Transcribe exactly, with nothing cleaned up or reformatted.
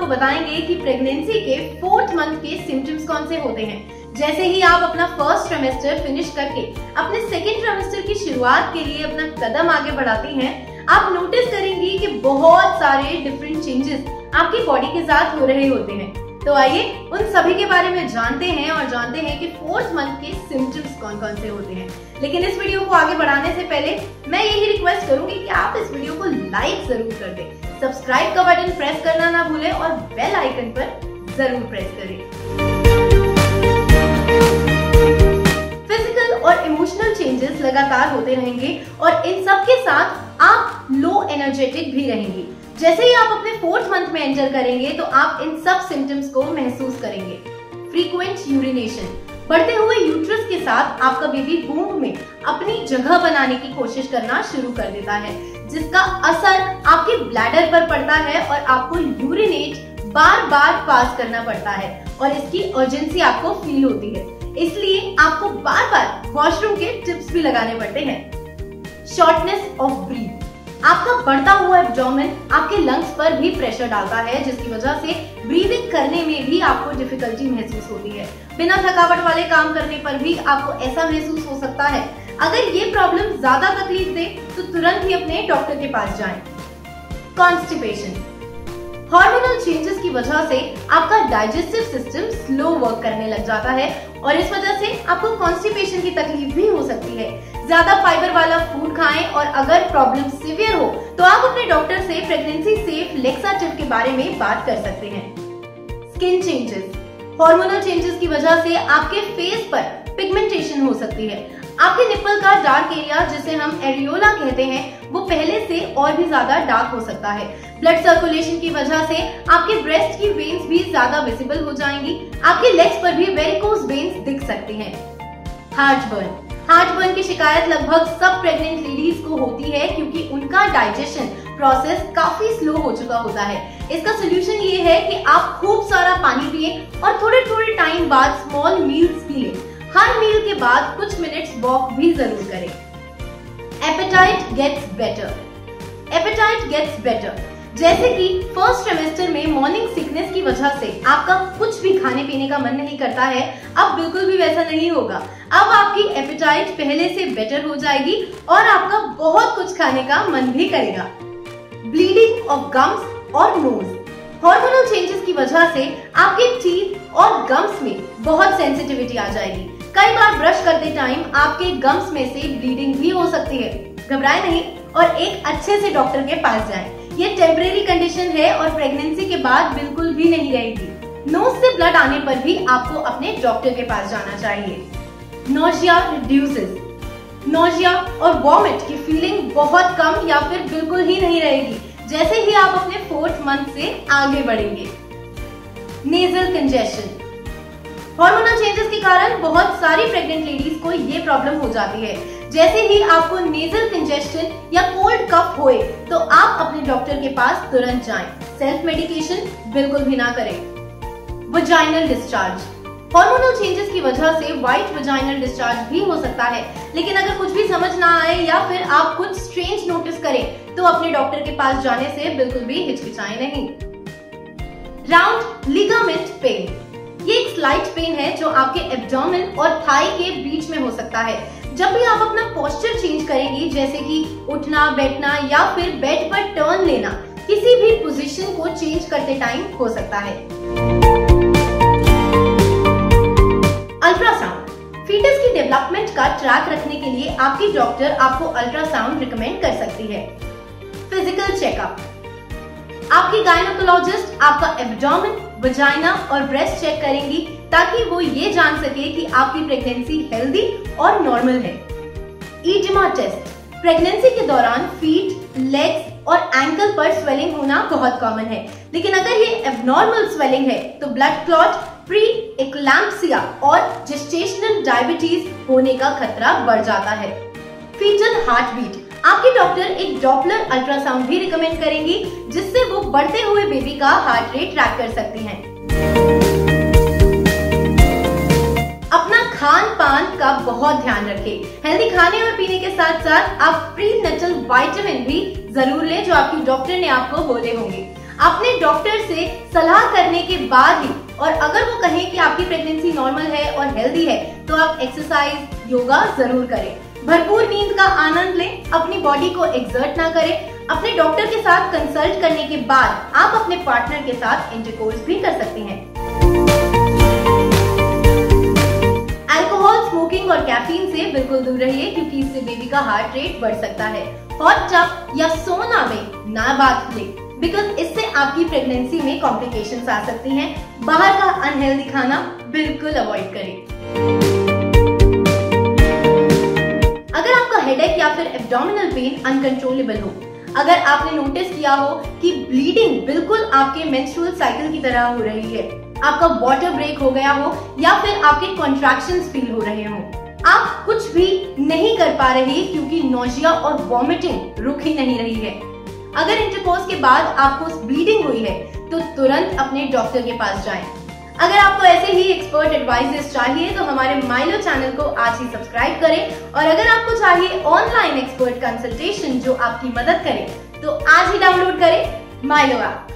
बताएंगे कि प्रेगनेंसी के फोर्थ मंथ के सिम्टम्स कौन से होते हैं। जैसे ही आप अपना फर्स्ट ट्राइमेस्टर फिनिश करके अपने सेकेंड ट्राइमेस्टर की शुरुआत के लिए अपना कदम आगे बढ़ाती हैं, आप नोटिस करेंगी कि बहुत सारे डिफरेंट चेंजेस आपकी बॉडी के साथ हो रहे होते हैं। तो आइए उन सभी के बारे में जानते हैं और जानते हैं कि फोर्थ मंथ के सिम्टम्स कौन कौन से होते हैं। लेकिन इस वीडियो को आगे बढ़ाने से पहले मैं यही रिक्वेस्ट करूंगी कि आप इस वीडियो को लाइक जरूर कर दें, सब्सक्राइब का बटन प्रेस करना ना भूलें और बेल आइकन पर जरूर प्रेस करें। फिजिकल और इमोशनल चेंजेस लगातार होते रहेंगे और इन सब के साथ आप लो एनर्जेटिक भी रहेंगी। जैसे ही आप अपने फोर्थ मंथ में एंटर करेंगे तो आप इन सब सिम्टम्स को महसूस करेंगे। फ्रीक्वेंट यूरिनेशन, बढ़ते हुए यूट्रस के साथ आपका बेबी बूंद में अपनी जगह बनाने की कोशिश करना शुरू कर देता है, जिसका असर आपके ब्लैडर पर पड़ता है और आपको यूरिनेट बार बार पास करना पड़ता है और इसकी अर्जेंसी आपको फील होती है, इसलिए आपको बार बार वॉशरूम के टिप्स भी लगाने पड़ते हैं। शॉर्टनेस ऑफ ब्रीथ, आपका बढ़ता हुआ एब्डोमेन आपके लंग्स पर भी प्रेशर डालता है, जिसकी वजह से ब्रीदिंग करने में भी आपको डिफिकल्टी महसूस होती है। बिना थकावट वाले काम करने पर भी आपको ऐसा महसूस हो सकता है। अगर ये प्रॉब्लम ज्यादा तकलीफ दे तो तुरंत ही अपने डॉक्टर के पास जाएं। कॉन्स्टिपेशन, हार्मोनल चेंजेस की वजह से आपका डाइजेस्टिव सिस्टम स्लो वर्क करने लग जाता है और इस वजह से आपको कॉन्स्टिपेशन की तकलीफ भी हो सकती है। ज्यादा फाइबर वाला फूड खाएं और अगर प्रॉब्लम सीवियर हो तो आप अपने डॉक्टर से प्रेगनेंसी सेफ लेक्साटिव के बारे में बात कर सकते हैं। स्किन चेंजेस, हार्मोनल चेंजेस की वजह से आपके फेस पर पिगमेंटेशन हो सकती है। आपके निप्पल का डार्क एरिया, जिसे हम एरियोला कहते हैं, वो पहले से और भी ज्यादा डार्क हो सकता है। ब्लड सर्कुलेशन की वजह से आपके ब्रेस्ट की वेन्स भी ज्यादा विजिबल हो जाएंगी। आपके लेग्स पर भी वेरिकोज वेन्स दिख सकती हैं। हार्ट बर्न, हार्ट बर्न की शिकायत लगभग सब प्रेग्नेंट लेडीज को होती है क्योंकि उनका डाइजेशन प्रोसेस काफी स्लो हो चुका होता है। इसका सोल्यूशन ये है कि आप खूब सारा पानी पिए और थोड़े थोड़े टाइम बाद स्मॉल मील्स भी लें। हर मील के बाद कुछ मिनट्स वॉक भी जरूर करें। Appetite gets better, appetite gets better, जैसे कि फर्स्ट ट्राइमेस्टर में मॉर्निंग सिकनेस की वजह से आपका कुछ भी खाने पीने का मन नहीं करता है, अब बिल्कुल भी वैसा नहीं होगा। अब आपकी एपेटाइट पहले से बेटर हो जाएगी और आपका बहुत कुछ खाने का मन भी करेगा। ब्लीडिंग ऑफ गम्स और नोज, हार्मोनल चेंजेस की वजह से आपके टीथ और गम्स में बहुत सेंसिटिविटी आ जाएगी। कई बार ब्रश करते टाइम आपके गम्स में से ब्लीडिंग भी हो सकती है। घबराएं नहीं और एक अच्छे से डॉक्टर के पास जाएं। ये टेम्परेरी कंडीशन है और प्रेगनेंसी के बाद बिल्कुल भी नहीं रहेगी। नोज से ब्लड आने पर भी आपको अपने डॉक्टर के पास जाना चाहिए। नोजिया रिड्यूसेस, नोजिया और वॉमिट की फीलिंग बहुत कम या फिर बिल्कुल ही नहीं रहेगी जैसे ही आप अपने फोर्थ मंथ से आगे बढ़ेंगे। नेजल कंजेशन, हार्मोनल चेंजेस के कारण बहुत सारी प्रेग्नेंट लेडीज को ये प्रॉब्लम हो जाती है। जैसे ही आपको नेजल कंजेशन या कोल्ड कफ होए तो आप अपने डॉक्टर के पास तुरंत जाएं। सेल्फ मेडिकेशन बिल्कुल भी ना करें। वजाइनल डिस्चार्ज, हार्मोनल चेंजेस की वजह से व्हाइट वजाइनल डिस्चार्ज भी हो सकता है, लेकिन अगर कुछ भी समझ ना आए या फिर आप कुछ स्ट्रेंज नोटिस करें तो अपने डॉक्टर के पास जाने से बिल्कुल भी हिचकिचाएं नहीं। राउंड लिगामेंट पेन, ये एक स्लाइट पेन है जो आपके एब्डोमेन और थाई के बीच में हो सकता है। जब भी आप अपना पोस्चर चेंज करेंगी, जैसे कि उठना, बैठना या फिर बेड पर टर्न लेना, किसी भी पोजीशन को चेंज करते टाइम हो सकता है। अल्ट्रासाउंड, फीटस की डेवलपमेंट का ट्रैक रखने के लिए आपकी डॉक्टर आपको अल्ट्रासाउंड रिकमेंड कर सकती है। फिजिकल चेकअप, आपकी गायनेकोलॉजिस्ट आपका एब्डोमेन, वजाइना और ब्रेस्ट चेक करेंगी ताकि वो ये जान सके कि आपकी प्रेगनेंसी हेल्दी और नॉर्मल है। ईडिमा टेस्ट, प्रेगनेंसी के दौरान फीट, लेग्स और एंकल पर स्वेलिंग होना बहुत कॉमन है, लेकिन अगर ये एबनॉर्मल स्वेलिंग है तो ब्लड क्लॉट, प्री एक्लैम्प्सिया और जेस्टेशनल डायबिटीज होने का खतरा बढ़ जाता है। फीटल हार्ट बीट, आपकी डॉक्टर एक डॉपलर अल्ट्रासाउंड भी रिकमेंड करेंगी जिससे वो बढ़ते हुए बेबी का हार्ट रेट ट्रैक कर सकती हैं। अपना खान पान का बहुत ध्यान रखें। हेल्दी खाने और पीने के साथ साथ आप प्री नेटल विटामिन भी जरूर लें जो आपकी डॉक्टर ने आपको बोले होंगे। अपने डॉक्टर से सलाह करने के बाद ही, और अगर वो कहें कि आपकी प्रेगनेंसी नॉर्मल है और हेल्दी है, तो आप एक्सरसाइज, योगा जरूर करें। भरपूर नींद का आनंद लें, अपनी बॉडी को एक्सर्ट ना करें। अपने डॉक्टर के साथ कंसल्ट करने के बाद आप अपने पार्टनर के साथ इंटरकोर्स भी कर सकते हैं। अल्कोहल, स्मोकिंग और कैफीन से बिल्कुल दूर रहिए, क्योंकि इससे बेबी का हार्ट रेट बढ़ सकता है। हॉट टब या सोना में ना बात लें, बिकॉज इससे आपकी प्रेगनेंसी में कॉम्प्लिकेशंस आ सकती हैं। बाहर का अनहेल्दी खाना बिल्कुल अवॉइड करें। अगर आपका हेडेक या फिर एब्डोमिनल पेन अनकंट्रोलेबल हो, अगर आपने नोटिस किया हो कि ब्लीडिंग बिल्कुल आपके मेंस्ट्रुअल साइकिल की तरह हो रही है, आपका वाटर ब्रेक हो गया हो या फिर आपके कॉन्ट्रैक्शंस फील हो रहे हो, आप कुछ भी नहीं कर पा रहे क्योंकि नोजिया और वॉमिटिंग रुक ही नहीं रही है, अगर इंटरकोर्स के बाद आपको ब्लीडिंग हुई है, तो तुरंत अपने डॉक्टर के पास जाएं। अगर आपको ऐसे ही एक्सपर्ट एडवाइसेस चाहिए तो हमारे माइलो चैनल को आज ही सब्सक्राइब करें, और अगर आपको चाहिए ऑनलाइन एक्सपर्ट कंसल्टेशन जो आपकी मदद करे, तो आज ही डाउनलोड करें माइलो ऐप।